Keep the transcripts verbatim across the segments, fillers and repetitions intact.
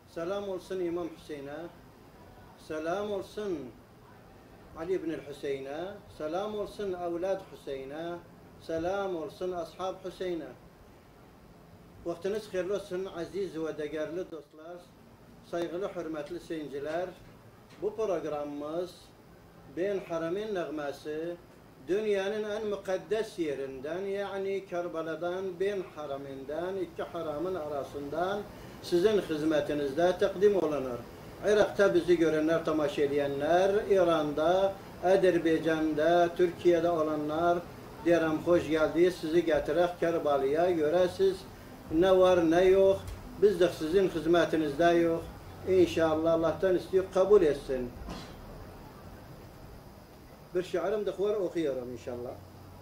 selam olsun İmam Hüseyin'e, selam olsun Ali ibn Hüseyin'e, selam olsun evlad Hüseyin'e, selam olsun ashab Hüseyin'e. Vaktiniz hayırlı olsun aziz ve değerli dostlar, saygılı hürmetli seyirciler. Bu programımız Ben Haramin Nağması, dünyanın en mukaddes yerinden, yani Kerbela'dan, Ben Haraminden, iki haramın arasından sizin hizmetinizde takdim olunur. Irak'ta bizi görenler, tamaşa edenler, İran'da, Azerbaycan'da, Türkiye'de olanlar, derim hoş geldiniz, sizi getirerek Kerbela'ya göre siz ne var ne yok, biz de sizin hizmetinizde yok. İnşallah Allah'tan istiyor, kabul etsin. Bir şiirim de var, okuyorum inşallah.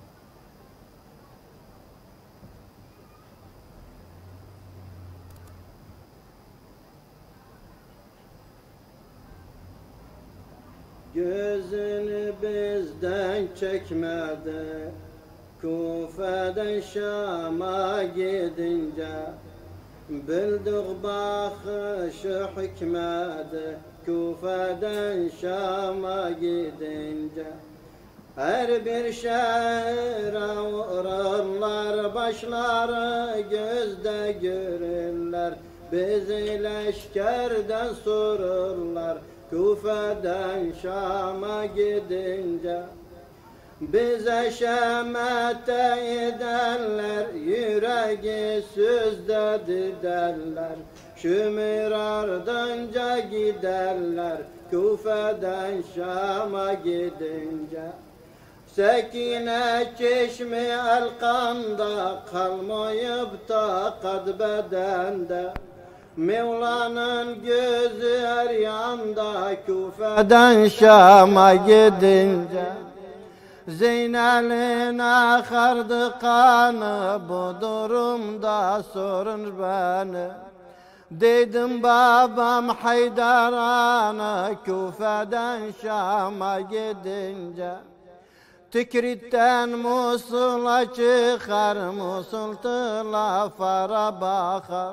Gözünü bizden çekmedi, Kufa'dan Şam'a gidince, bildik bakışı hikmeti, Kufa'dan Şam'a gidince. Her bir şehre vururlar, başları gözde görürler, bizi leşkerden sorurlar, Kufa'dan Şam'a gidince. Bize şemete ederler, yüreği süzdedi derler, şümür ardınca giderler, Kufa'dan Şam'a gidince. Sekine çeşmi elkanda, kalmayıp takat bedende, Mevla'nın gözü her yanda, Kufa'dan Şam'a gidince. Zeynel'in akardı kanı, bu durumda sorun beni. Dedim babam Haydar ana, Kufa'dan Şam'a gidince. Tikrit'ten Musul'a çıkar, Musul tılafara bakar.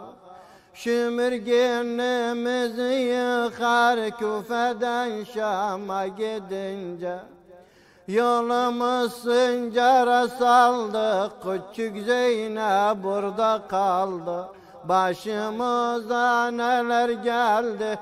Şümürgenimizi yıkar, Kufa'dan Şam'a gidince. Yolumuz sıncara saldı, küçük Zeynep burada kaldı. Başımıza neler geldi.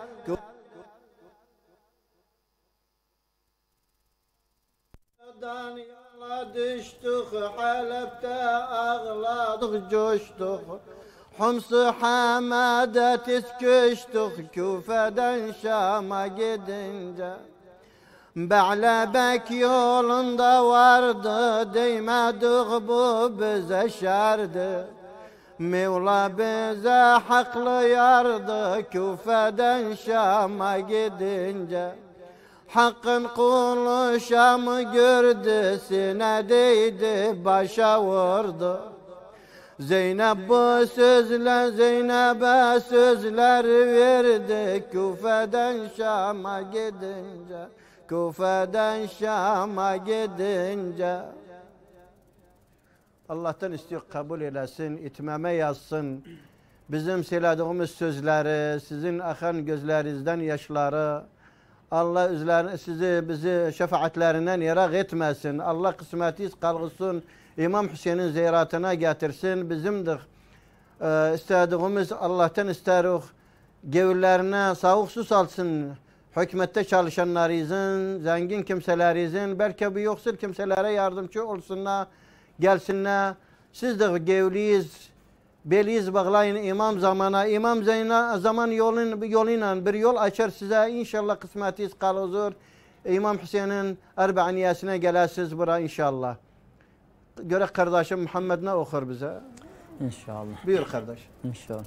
Yola düştük, Halep'te ağladık, coştuk. Humsu Hamed'e tiz küçtük, Kufa'dan Şam'a gidince. Ba'lebek yolunda vardı, değmedik bu bize şerdi. Mevla bize haklı yardı, Kufa'dan Şam'a gidince. Hakkın kulu Şam'ı gördü, sinedeydi, başa vurdu. Zeynep bu sözle Zeynep'e sözler verdi, Kufa'dan Şam'a gidince. Kufa'dan Şam'a gidince. Allah'tan istiyor, kabul eylesin, itmame yazsın. Bizim söylediğimiz sözleri, sizin akan gözlerinizden yaşları, Allah üzerine sizi bizi şefaatlerinden yarak etmesin. Allah kısmetiz kalgısın, İmam Hüseyin'in ziyaretine getirsin. Bizim de e, istediğimiz Allah'tan isteriz. Gevurlarına soğuk su salsın. Hükümette çalışanlarımızın, zengin kimselerimizin, belki bir yoksul kimselere yardımcı olsunlar, gelsinler. Siz de gevliyiz, beliyiz bağlayın imam zamana. İmam zaman yolun, yoluyla bir yol açar size. İnşallah kısmetiz kalır. İmam Hüseyin'in erbaaniyesine gelirsiniz buraya inşallah. Göre kardeşim Muhammed ne okur bize? İnşallah. Buyur kardeş. İnşallah.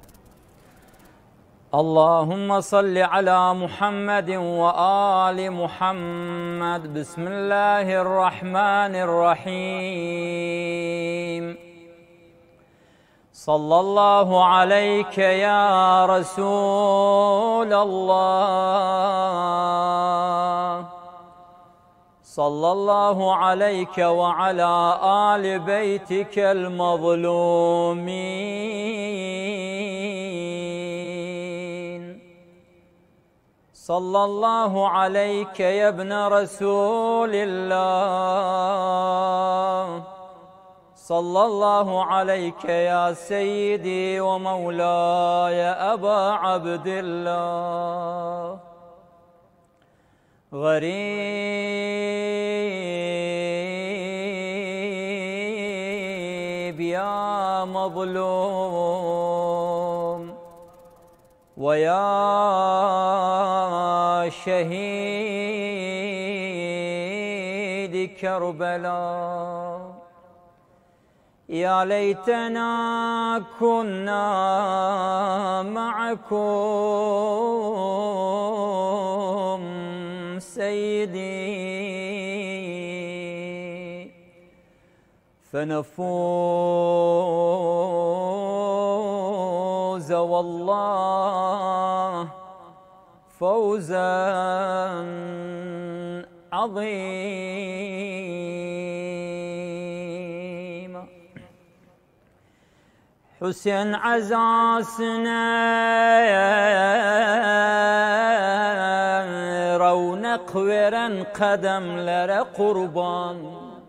Allahümme salli ala Muhammedin ve ali Muhammed. Bismillahirrahmanirrahim. Sallallahu aleyke ya Resulallah. Sallallahu aleyke ve ala ali beytikel mazlumin. sallallahu aleyke ya ibne Resulillah, sallallahu aleyke ya seyyidi ve mevlaya Eba Abdillah. Garib ya mazlum ve ya şehid Kerbela. Ya leytena kunna ma'akum seyyidi فنفوز والله فوزا عظيما. Hüseyin azasına revnek veren kademlere kurban.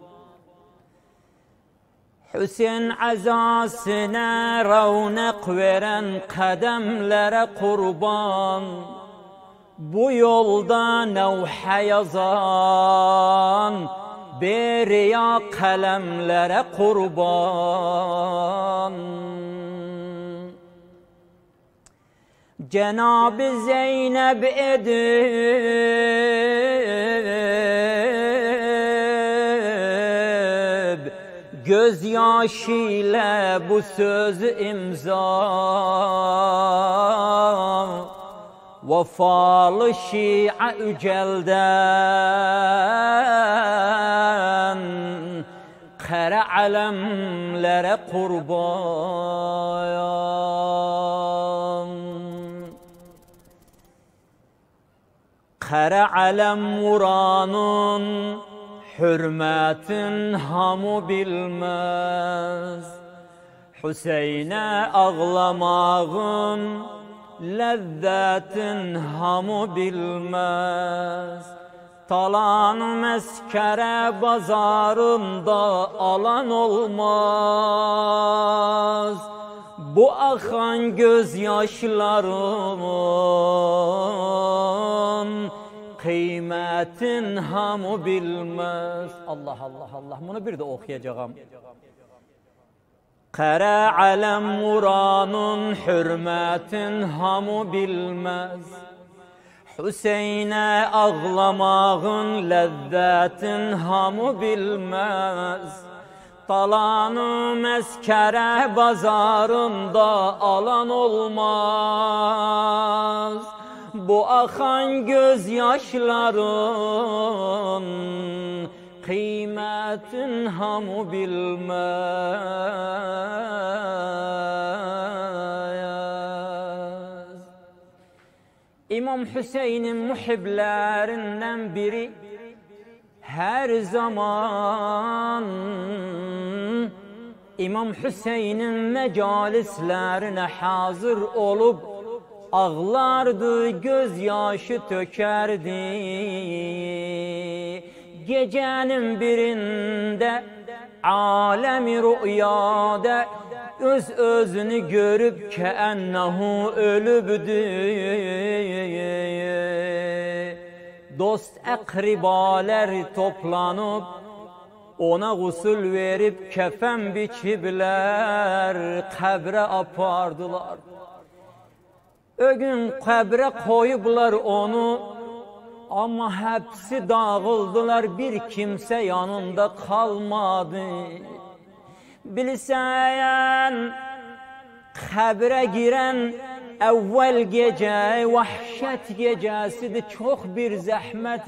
Hüseyin azasına revnek veren kademlere kurban. Bu yolda nevhe yazan beriya kalemlere kurban. Cenab-ı Zeynep edip gözyaşıyla bu sözü imza. Vefalı Şia ücelden kara alemlere kurban. Kara alem vuranın hürmetin hamı bilmez. Hüseyin'e ağlamağın lezzetin hamı bilmez. Talan meskere bazarında alan olmaz. Bu akan gözyaşlarımın kıymetin hamı bilmez. Allah Allah Allah, bunu bir de okuyacağım. Kara alem vuranın hürmetin hamı bilmez. Hüseyin'e ağlamağın lezzetin hamı bilmez. Talanı meskere bazarında alan olmaz. Bu akan gözyaşların kıymetin hamı bilmez. İmam Hüseyin'in muhiblerinden biri her zaman İmam Hüseyin'in mecalislerine hazır olup ağlardı, gözyaşı tökerdi. Gecenin birinde alemi rüyada öz özünü görüp keennehu ölübdü. Dost akribaler toplanıp ona gusül verip kefen biçibler, kabre apardılar. O gün kabre koyublar onu, ama hepsi dağıldılar, bir kimse yanında kalmadı. Bilsen kabre giren evvel gece vahşet gecesidir, çok bir zahmet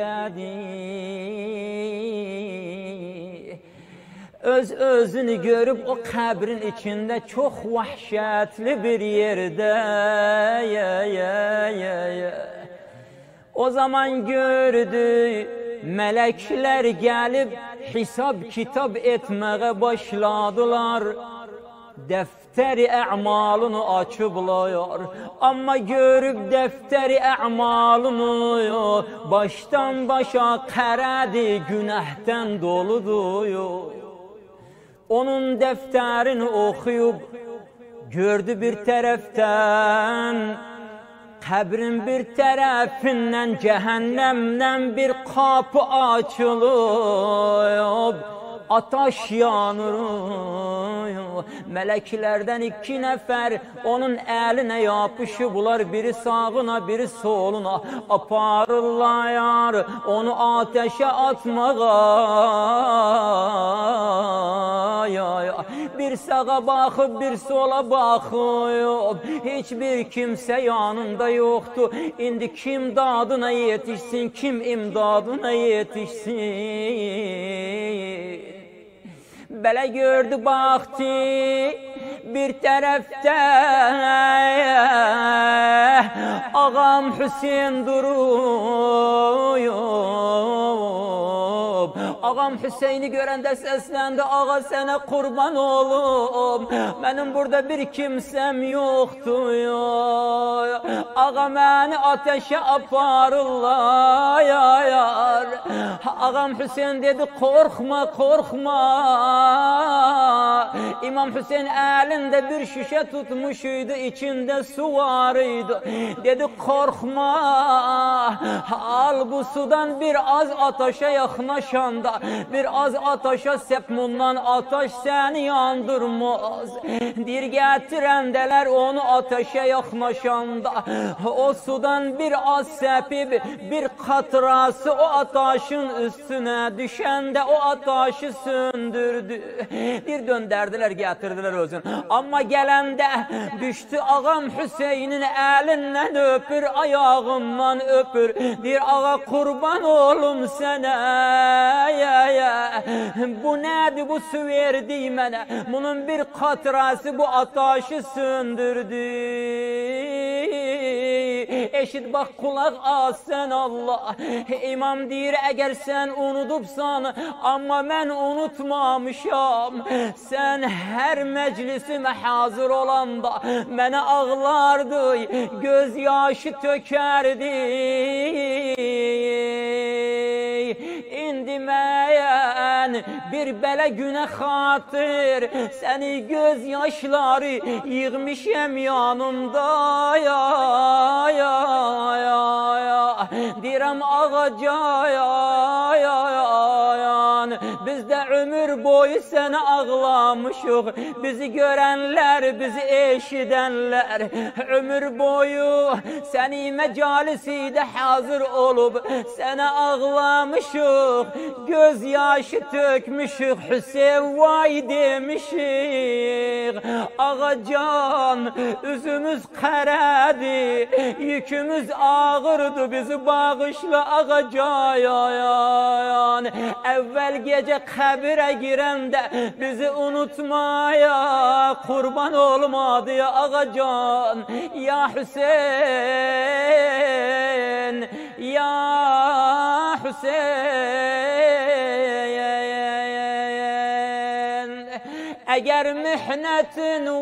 gecedir. Öz özünü görüp o kabrin içinde çok vahşetli bir yerde ya, ya, ya, ya. O zaman gördü melekler gelip hesap kitap etmeye başladılar. defteri e'malını açıblayar. Ama görüp defteri e'malını baştan başa karadi günahten doluduyor. Onun defterini okuyup gördü bir taraftan, kabrin bir tarafından cehennemden bir kapı açılıyor. Ataş yanır. Meleklerden iki nefer onun eline yapışıblar. Biri sağına biri soluna aparırlar onu ateşe atmağa. Ya, ya. Bir sağa bakıp bir sola bakıyor. Hiçbir kimse yanında yoktu. İndi kim dadına yetişsin, kim imdadına yetişsin. Belə gördü baktı bir tarafta ağam Hüseyin duruyor. Ağam Hüseyin'i görəndə səsləndi, ağa sənə qurban olum, mənim burada bir kimsəm yoxdur. Ağa məni ateşe aparırlar. Yar. Ağam Hüseyin dedi korkma korkma. İmam Hüseyin elinde bir şişe tutmuşuydu, içinde su varıydı. Dedi korkma, al bu sudan bir az ateşe yaklaşanda, bir az ateşe sepmundan ateş seni yandırmaz. Bir getirendeler onu ateşe yaklaşanda, o sudan bir az sepip bir katrası o ateşin üstüne düşende o ateşi söndürdü. Bir dönderdiler getirdiler özün. Ama gelende düştü ağam Hüseyin'in elinden öpür, ayağımdan öpür. Bir ağa kurban olum sana. Ya, ya. Bu nedir bu su verdi mene? Bunun bir katrası bu ateşi söndürdü. Eşit bak kulak as sen Allah. İmam deyir eğer sen unutupsan, ama ben unutmamışam. Sen her meclisime hazır olanda bana ağlardı, gözyaşı tökerdi. İndimeyen bir belə günə xatır səni göz yaşları yığmışam yanımda. Ya, ya, ya, ya. Dirəm ağaca ya, ya, ya. Biz de ömür boyu seni ağlamışıq. Bizi görenler, bizi eşidenler ömür boyu seni mecalisiyle hazır olup sana ağlamışıq. Göz yaşı tökmüşük, Hüseyin vay demişik. Ağacan üzümüz karadı, yükümüz ağırdı, bizi bağışla ağaca ya, ya. Evvel gece kabire girende bizi unutmaya kurban olmadı ya ağacan. Ya Hüseyin, ya Hüseyin, eğer mihnetin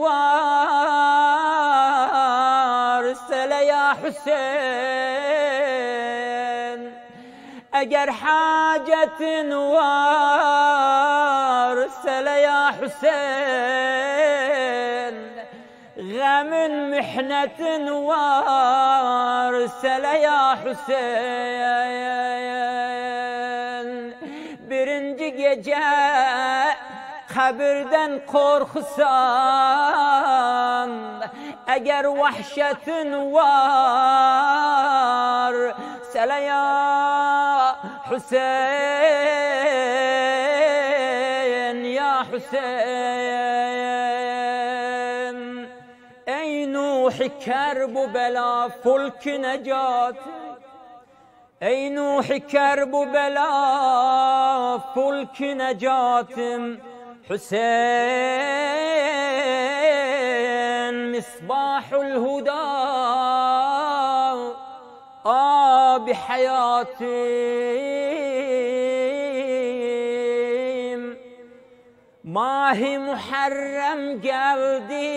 var sele ya Hüseyin, eğer hacetin var sele ya Hüseyin, gəmin mihnetin var sele ya Hüseyin. Birinci gece kabirden korkusan, eğer vahşetin var sele ya Hüseyin, ya Hüseyin. Ey Nuh kerbu bela fulk necat, ey Nuh kerbu bela fulk necatim. Hüseyin misbahul huda abi hayatim. Mahi Muharrem geldi,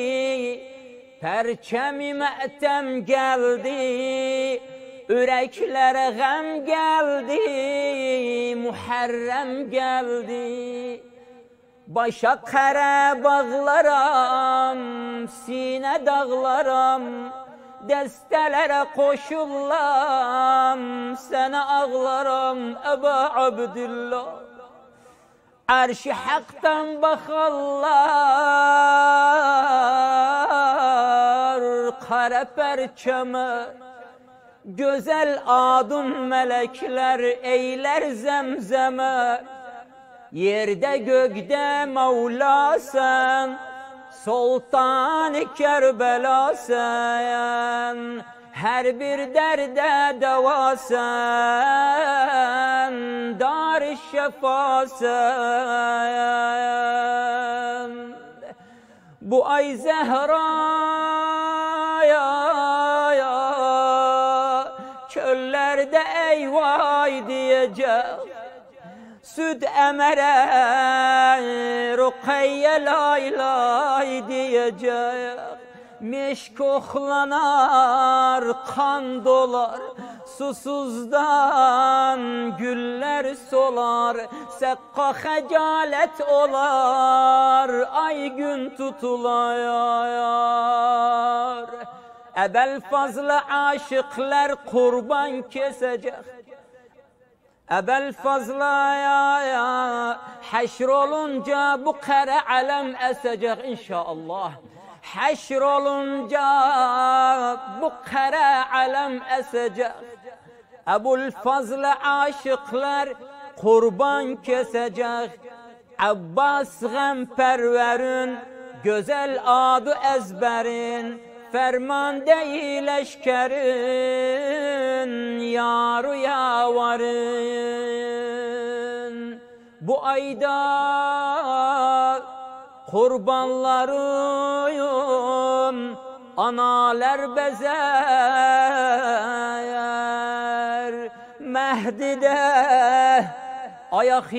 perçemi me'tem geldi, yüreklere gem geldi, Muharrem geldi. Başa kara bağlaram, sine dağlaram, destelere koşullam, sana ağlaram Eba Abdullah. Arş-ı haktan bakarlar, kara perçeme, güzel adın melekler eyler zemzeme. Yerde gökde Mevla sen, Sultan-ı Kerbela sen, her bir derde deva sen, dar-ı şefa sen. Bu ay Zehra'ya çöllerde eyvay diyecek, süt emere Rukayye lay lay diyecek. Meşk koklanar, kan dolar, susuzdan güller solar, sekka hecalet olar, ay gün tutulayar. Ebel fazla aşıklar kurban kesecek, Ebel fazlaya ya haşr olunca bu kara alem esecek inşallah. Haşr olunca bu kara alem esecek. Ebul fazla aşıklar kurban kesecek. Abbas gamperverin güzel adı ezberin, ferman değil eşkerin, yaru yavarın. Bu ayda kurbanlarım analar bezer, Mehdi'de ayak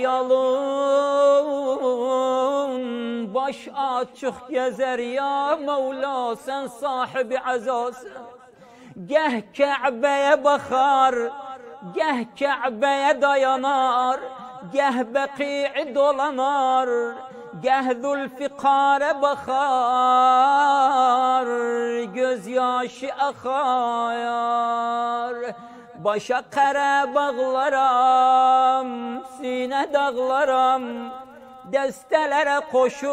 yalın, baş açık gezer ya Mevla sen sahibi azasın. Geh Kabe'ye bakar, geh Kabe'ye dayanar, geh Beki'i dolanar, geh Zülfikar'e bakar, gözyaşı akar. Başa kara bağlaram, sine dağlaram, destelere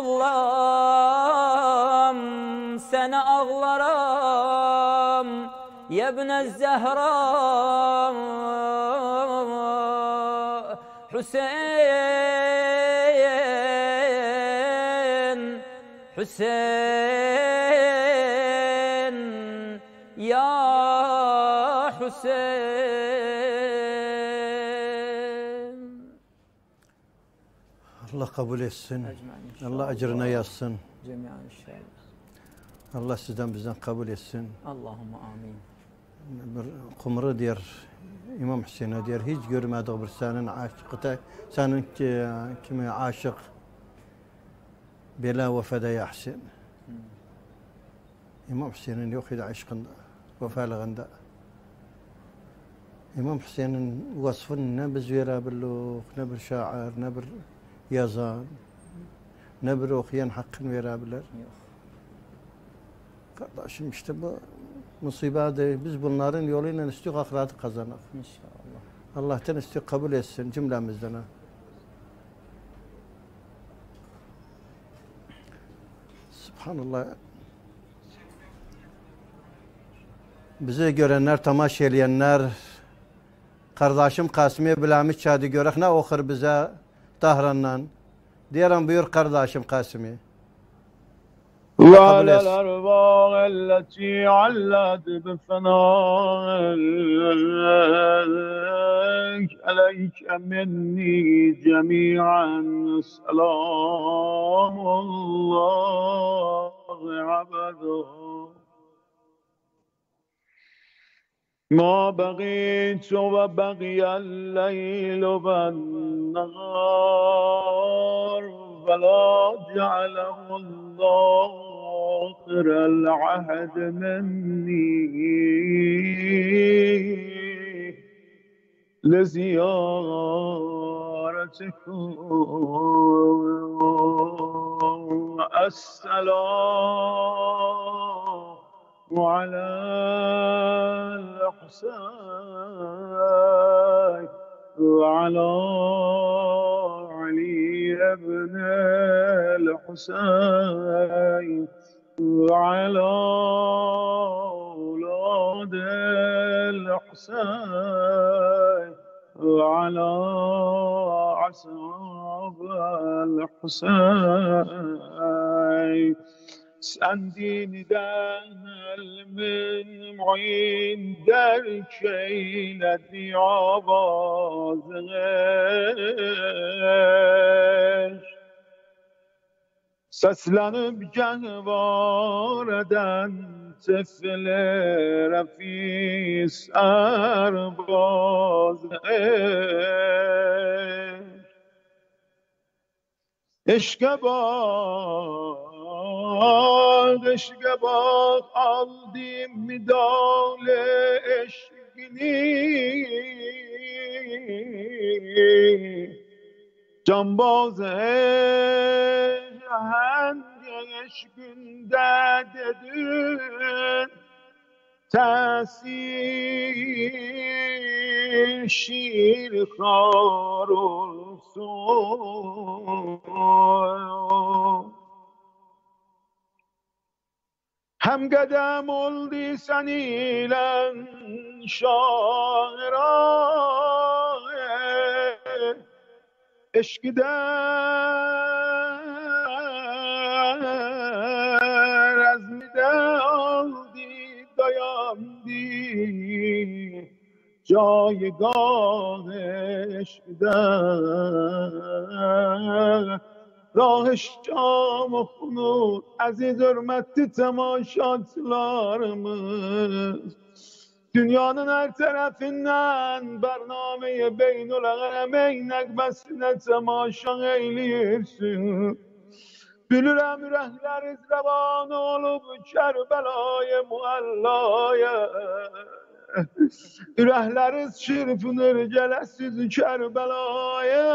koşullam, sana ağlaram Yebne Zehra. Hüseyin, Hüseyin, ya Hüseyin. Allah kabul etsin. Allah acırına yazsın. Allah sizden bizden kabul etsin. Allahümme amin. Bir kumru diyor İmam Hüseyin'e diyor hiç görmedik bir senin aşıkta senin ki, kimi aşık bela vefada ya Hüseyin. Hmm. İmam Hüseyin'in yok idi aşkında, vefalığında. İmam Hüseyin'in vasfını ne biz verebildik, ne bir şair, ne bir yazan, ne bir okuyan hakkını verebilir. Kardeşim işte bu musibede biz bunların yoluyla istiyor ahiratı kazanır. İnşallah. Allah'tan istiyor kabul etsin cümlemizden. Subhanallah. Bizi görenler, tamaşa edenler, kardeşim Kasım'ı bilemiş çadı görek ne okur bize Tahran'dan. Diyelim buyur kardeşim Kasım'ı. وعلى الأرواح التي علت بفنائك عليك مني جميعا سلام الله عبده ما بقيت وبقي الليل والنهار ولا جعله الله آخر العهد مني لزيارتكم. السلام على الحسين وعلى علي ابن الحسين وعلى أولاد الحسين وعلى أصحاب الحسين. سندين دهل من معين در کیلتی آوازش سسلنب جنواردن طفل رفی سربازش عشق باغ عشق باغ aldım midal eşkini Canbaz hangi eşkünde dedin tesir şiir kar olsun. Hem qədəm oldu sən ilə şaira eşqdən rəzmidə aldı dayandı جایگاه عشقdən راهش جام و خنود aziz hürmetli temaşaçılarımız dünyanın her tarafından Bername-i Beynul-Alemeyn nəqbəsine temaşa eyləyirsin. Bilirəm ürəkləriz rəvan olub Kərbəlayı Muəllaya Ürəkləriz çırpınır gələsiz Kərbəlaya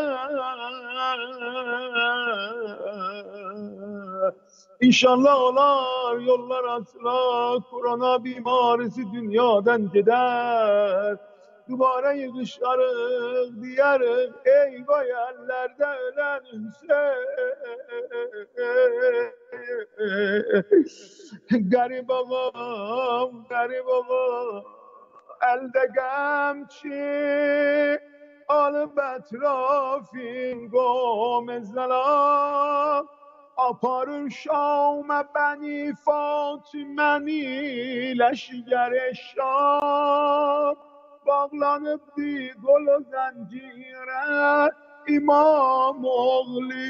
İnşallah olar yollar açılar Korona bimarisi dünyadan gider Dubara yığışlarıq diyarıq eyvah ellerde ölen Hüseyin Garip ağam, garip ağam elde qəmçi alıp etrafin qomezləlam aparır Şamə bəni Fatiməni leşgər Şam bağlanıbdı qolu zəncirə İmam oğlu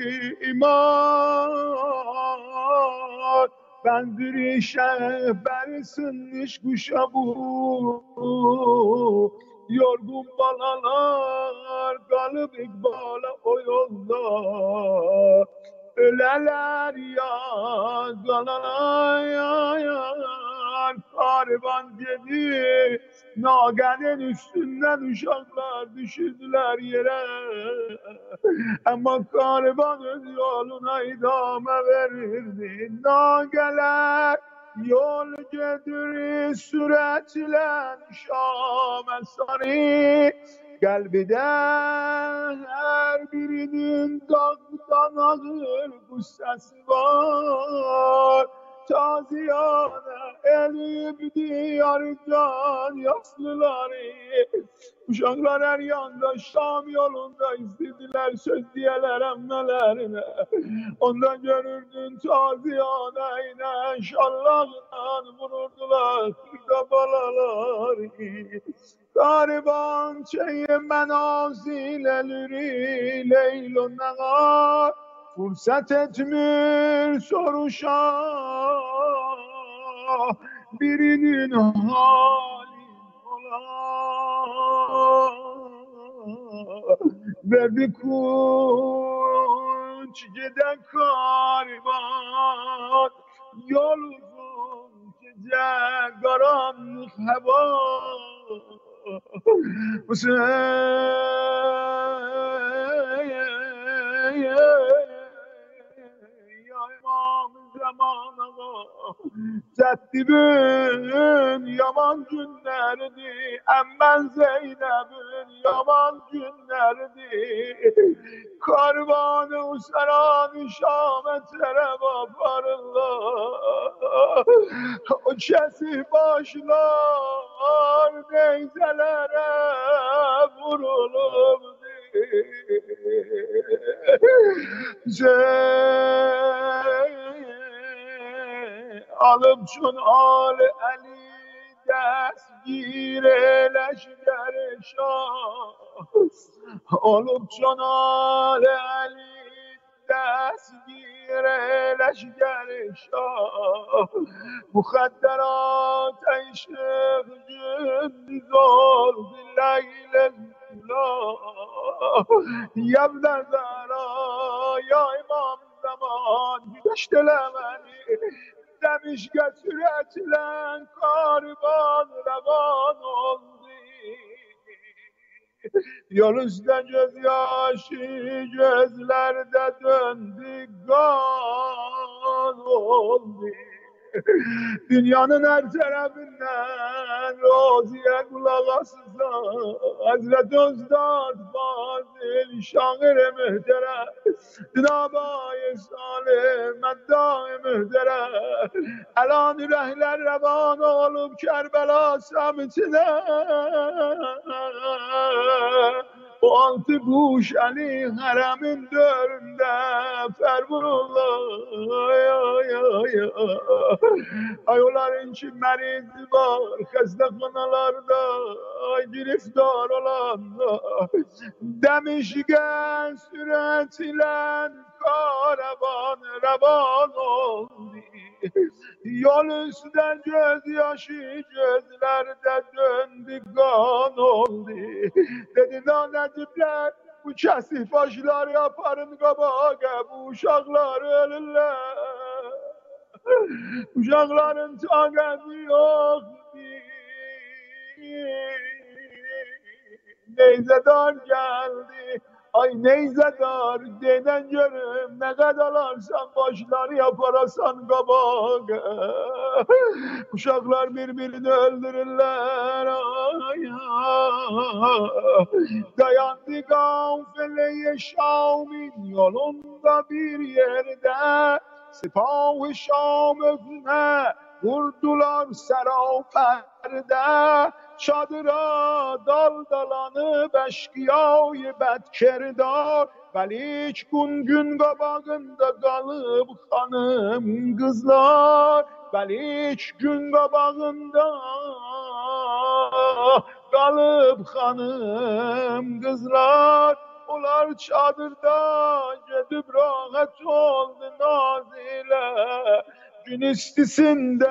İmam benzeri şehber sınmış kuşa bu yorgun balalar kalıp ikbala o yolda öleler ya kalalar ya karvan dedi nagenin üstünden uşaklar düşürdüler yere ama karvan öz yoluna idame verirdi nageler yol gedir süretle Şam esari kalbide her birinin dağdan ağır bu sesi var taziyane elip diyar can yaslıları uşaklar her yanda Şam yolunda istediler söz diyeler emmelerine ondan görürdün taziyane şallahla vururdular kırda balaları gariban çeye menazil elri leylun negar fırsat etmir soruşa birinin hali ola verdi kunç giden karvan, yol uzun gece karanlık hava. Yaymam zamana Zeddibin yaman günlerdi, Emmen Zeynep'in yaman günlerdi. Karvanı usaran Şam'e tereb aparırlar. O kesif başlar neyzelere vurulurdu. Alıp çun al eli destgir leşker şah. Alıp çun al eli destgir leşker şah. Muhadderat eşik gündüz oldu leyle Yevler zara ya imam zaman güneştelemeni demiş götüretilen karban revan oldu. Yol üstte gözyaşı gözlerde döndü kan oldu. Dünyanın her tarafından Roziye kulak asılsa Hazreti Üstad Fazıl şair mühterem Dinabayı salim meddai mühterem Elan ürehler revan olup Kerbela samitine O altı kuş Ali haremin döründe Fervurullah ay ay ay Ayolların ki meriz var Xəstəxanalarda giriftar olanlar Demişken süretilen karavan revan oldu Yol üstten gözyaşı gözlerde döndü kan oldu Dedi lanetipler bu kesif aşılar yaparın kabağa Bu uşaklar ölürler Uşakların takati yok Neyzedar geldi Ay neyzedar denen görüm Ne kadar alsan başlar yaparasan kabak Uşaklar birbirini öldürürler ay, ay. Dayandı gafile Şam'ın yolunda bir yerde Sipah-ı Şam özüne vurdular seraperde Çadıra daldalanıp eşkıyayı bedkerdar Veliç gün gün qabağında kalıp hanım kızlar Veliç gün qabağında kalıp hanım kızlar Onlar çadırda gedib rahat oldu Nazile Gün istisinde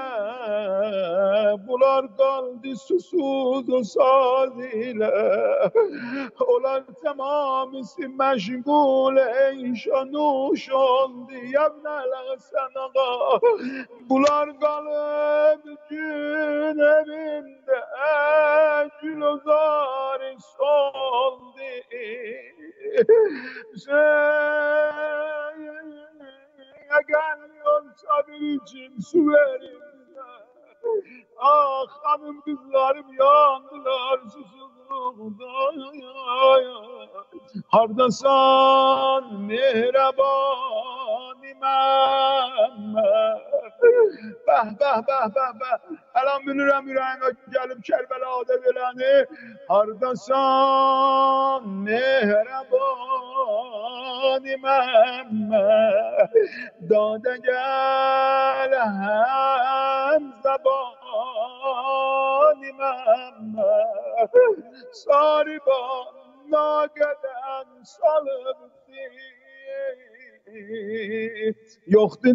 bular kaldı susuz o saz ile Onlar tamamısı meşgul eyşanuş oldu Yevneler senağa Bular kalıp gün evinde Gül ozarı soldu Sen geliyor sabır için su verin Ah hanım kızlarım yandılar susuzluktan Hardasan mehreban imam Beh beh beh beh beh Elan bilirəm ürəyimə gəlib Kərbəladə beləni Hardasan mehreban imam Dade gel hem zaban imam Sarıban nageden salıp Yoktu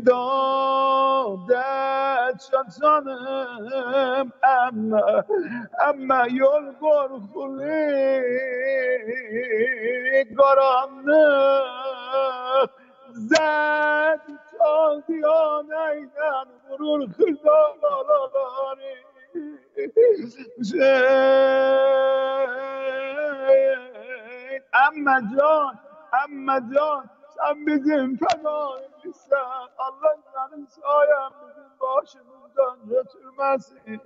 dağdet canım emme Emme yol korkulu karanlık زد تازیانیدن برون خزالالاری حسین اما جان اما جان sen bizim fedailimizsen Allah benim sayem bizim başımızdan götürmesin.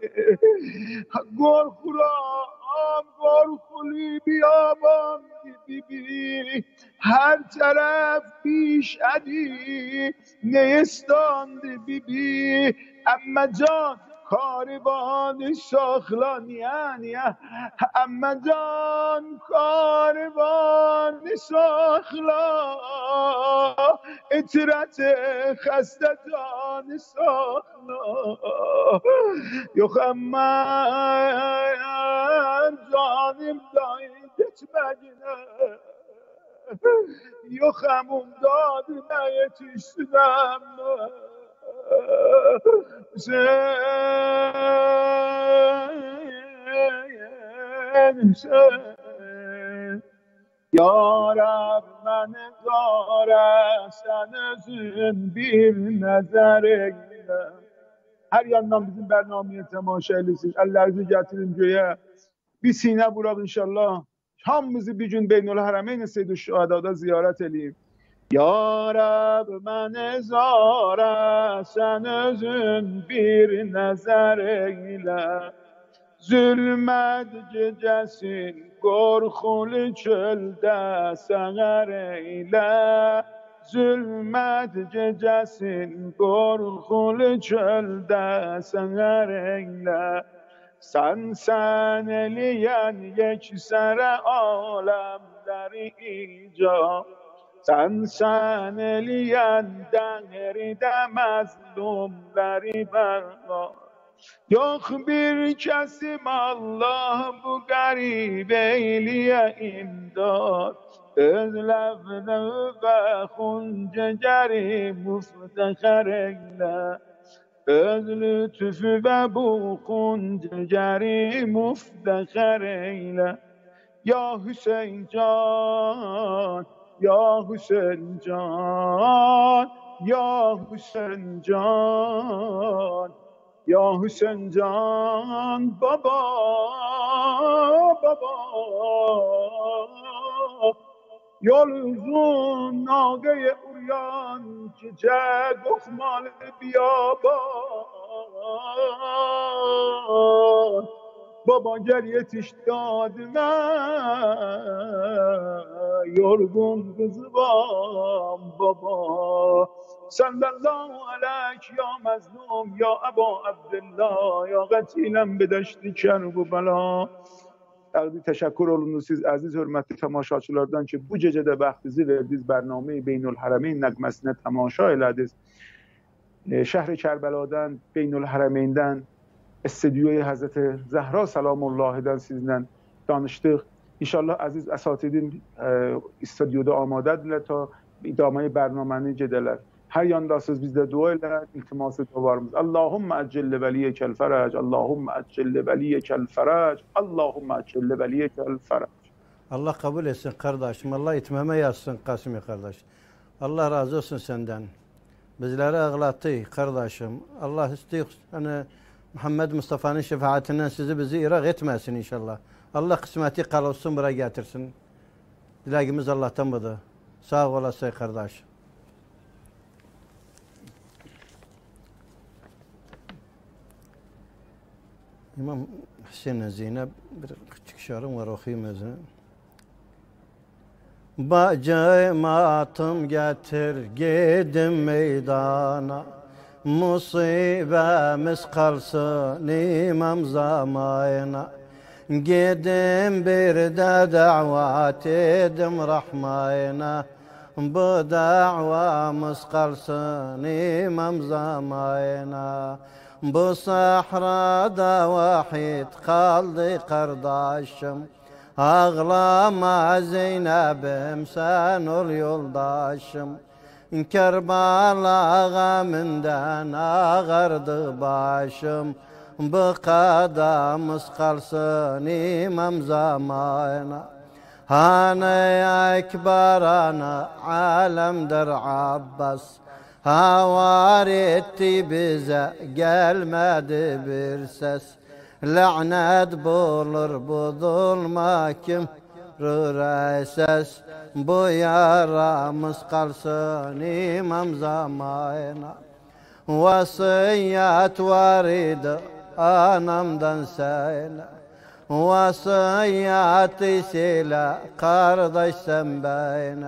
Korkuram, korkulu biyaban gibi her taraf pişedi ne istandı bibi amma can karibanı saklan yani amma can karibanı sakla itiratı hasta canı sakla yok amma canımdan geçmedine yok amumdadına yetiştim Hüseyin, Hüseyin Ya Rab beni zara sen özün bir nazar eyle. Her yandan bizim bernameye temaşa eylesin. Ellerinizi getirin göğe. Bir sine bırak inşallah. Hamımızı bir gün Beynül Harameyn Seyyid-i Şuhada'da ziyaret edeyim. Ya Rab beni zara sen özün bir nazar eyle. Zulmet gecesin korkulu çölde seher eyle. Zulmet gecesin korkulu çölde seher eyle. Sen sen eleyen yeksere alemleri icab. Sen sen eleyen denirde mazlumları berga. Yok bir kesim Allah bu garip eyliye imdad. Öz levne ve huncegeri muftehar eyle. Öz lütfü ve bu huncegeri muftehar eyle. Ya Hüseyin can, Ya Hüseyin can, Ya Hüseyin can, Ya Hüseyin can, baba, baba. Yol uzun, nageye uryan, çiçek okmalı biyaban. Baba gel yetiş dadime, yorgun kızıvam baba. Sallallahu aleyk ya mezlum ya Ebu Abdullah ya gatilen bedeşti kerbu bela. Təqdir təşəkkür olunuz siz əziz hörmətli tamaşaçılardan ki, bu gecədə bəxtinizi verdiniz, bərnameyi Beynül Harameyn nəğməsinə tamaşa elədiniz. Şəhri Kərbəladan, Beynül Harameyn'dən, استدیوی حضرت زهرا سلام الله'dan sizlə danışdıq. İnşallah əziz əsatidin استدیوda amadədirlər ta idamə bərnaməni gedələr. Hər yandasınız bizdə dua elə, iltiması duvarımız. Allahumma əcəlli vəliyyəkəl fərəc, Allahumma əcəlli vəliyyəkəl fərəc, Allahumma əcəlli vəliyyəkəl fərəc. Allah kabul etsin kardeşim. Allah itmeme yazsın Kasım kardeş. Allah razı olsun senden. Bizleri ağlattı kardeşim. Allah istiyor hani Muhammed Mustafa'nın şefaatinden sizi bizi irak etmesin inşallah. Allah kısmeti kalolsun buraya getirsin. Dileğimiz Allah'tan budur. Sağ olasın kardeş. İmam Hüseyin Zeynep bir küçük şarım var okuyayım özünü. Bacım atım getir gidim meydana. Musibemiz kalsın imam zamanına. Gidim bir de davet edim rahmayına. Bu davamız kalsın imam zamanına. Bu sahrada vahid kaldı kardeşim. Ağlama Zeynep'im sen ol yoldaşım. Kerbala gamından ağardı başım. Bu kadamız kalsın imam zamanına. Hani ekber ana alemdir Abbas. Havar etti bize gelmedi bir ses. Lanet bulur bu zulma kim rüreses. Bu yaramız kalsın imam zamanına. Vasiyet var idi anamdan söyle. Vasiyet isiyle kardeş sen beyne.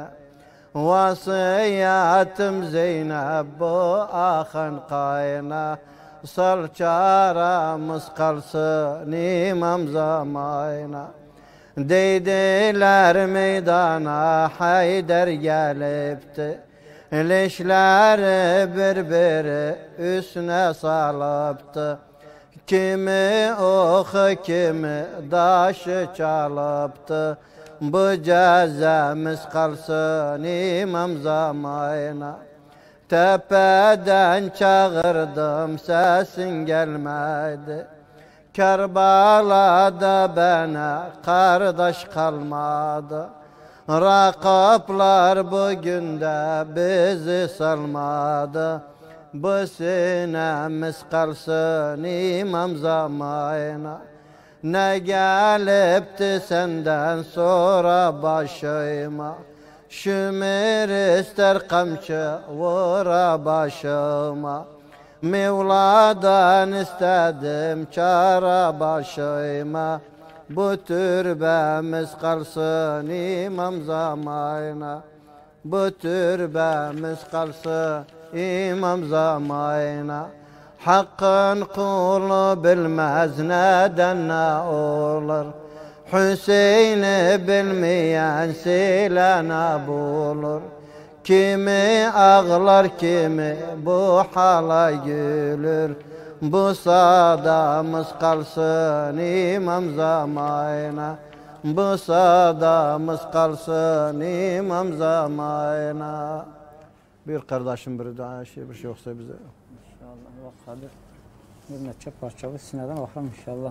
Vasiyetim Zeynep bu ahın kayna. Sal çaramız kalsın imam zamanına. Deydiler meydana Haydar gelipti. Leşleri birbiri üstüne salıptı. Kimi oku kimi daşı çalıptı. Bu cezemiz kalsın imam zamanına. Tepeden çağırdım sesin gelmedi. Kerbala'da bana kardeş kalmadı. Rakaplar bugün de bizi salmadı. Bu sinemiz kalsın imam zamanına. Ne gelipti senden sonra başıma. Şümür ister kamçı vura başıma. Mevla'dan istedim çare başıma. Bu türbemiz kalsın imam zamanına. Bu türbemiz kalsın imam zamanına. Hakkın kulu bilmez neden ne olur. Hüseyin'i bilmeyen silene bulur. Kimi ağlar kimi bu hala gülür. Bu sadamız kalsın imam zamanına. Bu sadamız kalsın imam zamanına. Bir kardeşim bir daha şey bir şey yoksa bize. İnşallah vakadır. Bir neçe parçalı sineden bakalım inşallah.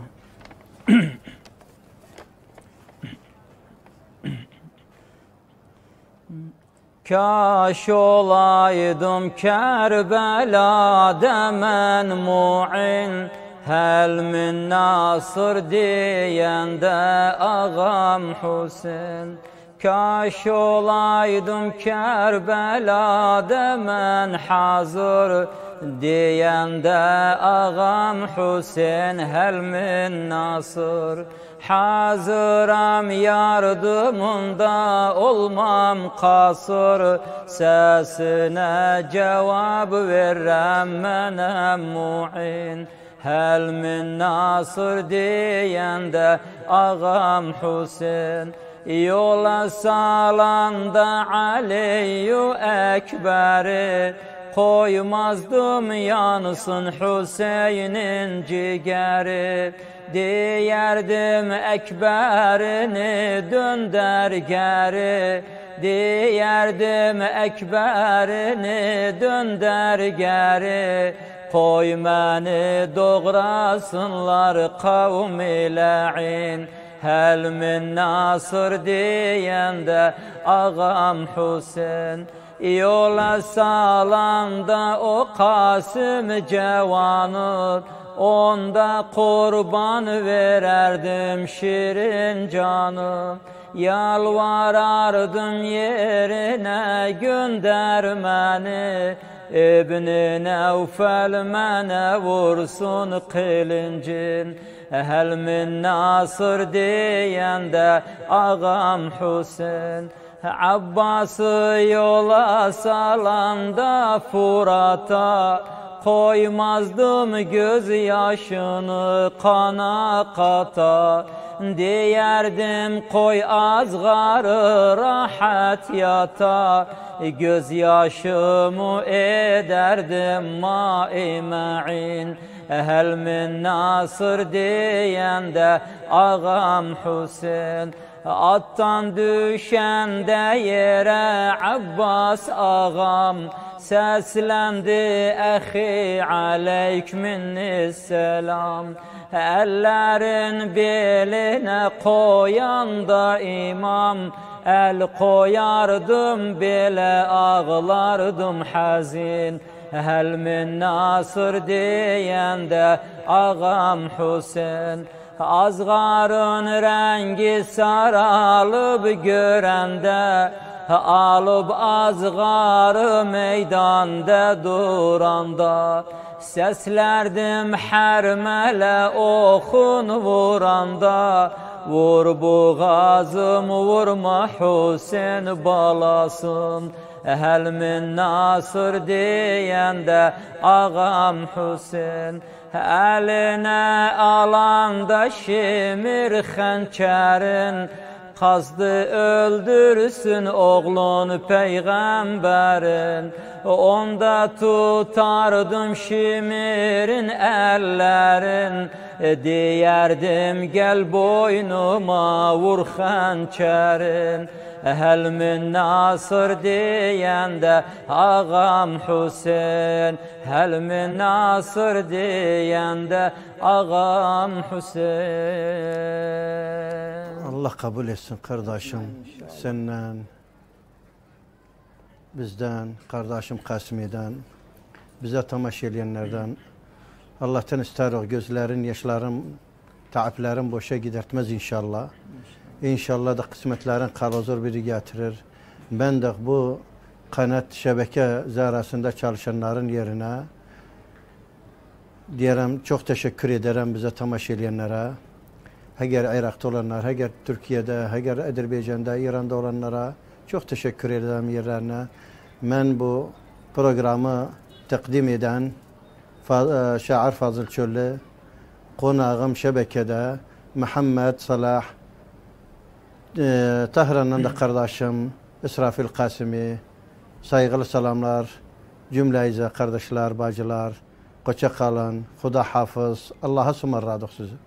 Kaş olaydım Kerbela'da men mu'in. Hel min nasır diyende ağam Hüseyin. Kaş olaydım Kerbela'da men hazır diyende ağam Hüseyin. Hel min nasır hazıram yardımında olmam kasır. Sesine cevap verem menem mu'in. Hel min nasır diyende ağam Hüseyin. Yola salanda Ali'yu Ekber'i. Koymazdım yansın Hüseyin'in ciğeri. Diyerdim Ekber'ini dönder geri. Diyerdim Ekber'ini dönder geri. Koy beni doğrasınlar kavmi la'in. Hel min nasır diyende ağam Hüseyin. Yola salanda o Kasım cevanı. Onda kurban vererdim şirin canım. Yalvarardım yerine göndermeni. İbn-i Nevfel mene vursun kılıncın. Hel min nasır diyende ağam Hüseyin. Abbas'ı yola salanda Fırat'a. Koymazdım gözyaşını kana kata. Diyerdim koy azgarı rahat yata. Gözyaşımı ederdim ma-i ma'in. Hel min nasır diyende ağam Hüseyin. Attan düşende yere Abbas ağam. Səsləndi əxi aleyk minnisselam. Əllərin belinə qoyanda imam, əl qoyardım belə ağlardım həzin. Həl min nasır deyəndə ağam Hüseyin. Azğarın rəngi saralıb görəndə, alıb azğarı meydanda duranda, səslərdim hərmələ oxun vuranda, vur boğazım vurma Hüseyin balasın. Həl min nasır deyəndə ağam Hüseyin. Əlinə alanda şimir xəncərin, qazdı öldürsün oğlun peyğəmbərin. Onda tutardım şimirin əllərin, deyərdim gəl boynuma vur xəncərin. Həl min nasır deyəndə ağam Hüseyin. Həl min nasır deyəndə ağam Hüseyin. Allah kabul etsin kardeşim. Senden, bizden, kardeşim Kasimi'den, bize tamaşa edenlerden. Allah'tan isterim gözlerin, yaşların, taaplerin boşa gidertmez inşallah. İnşallah da kısmetlerin kalozor biri getirir. Ben de bu kanat şebeke zarasında çalışanların yerine diyelim çok teşekkür ederim bize tamaşa edenlere. Eğer Irak'ta olanlar, eğer Türkiye'de, eğer Azerbaycan'da, İran'da olanlara çok teşekkür ederim yerlerine. Ben bu programı takdim eden Şair Fazıl Çöllü, konağım şebekede Muhammed Salah, Tahran'dan da kardeşim İsrafil Kasimi, saygılı selamlar cümleyize kardeşler, bacılar, hoşça kalın, Huda hafız, Allah'a ısmarladık sizi.